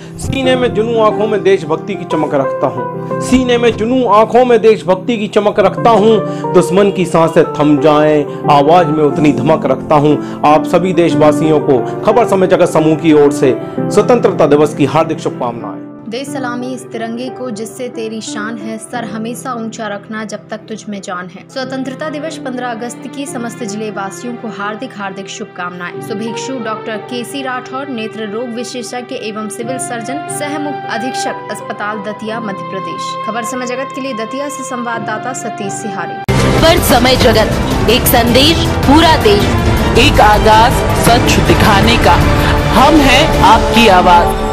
सीने में जुनून आंखों में देशभक्ति की चमक रखता हूँ, सीने में जुनून आंखों में देशभक्ति की चमक रखता हूँ। दुश्मन की सांसें थम जाएं, आवाज में उतनी धमक रखता हूँ। आप सभी देशवासियों को खबर समय जगत समूह की ओर से स्वतंत्रता दिवस की हार्दिक शुभकामनाएं। दे सलामी इस तिरंगे को जिससे तेरी शान है, सर हमेशा ऊंचा रखना जब तक तुझ में जान है। स्वतंत्रता दिवस 15 अगस्त की समस्त जिले वासियों को हार्दिक हार्दिक शुभकामनाएं। शुभेच्छु डॉक्टर केसी राठौर, नेत्र रोग विशेषज्ञ एवं सिविल सर्जन, सह मुख्य अधीक्षक अस्पताल दतिया, मध्य प्रदेश। खबर समय जगत के लिए दतिया से संवाददाता सतीश सिहारी। खबर समय जगत, एक संदेश पूरा देश, एक आगाज सच दिखाने का। हम हैं आपकी आवाज।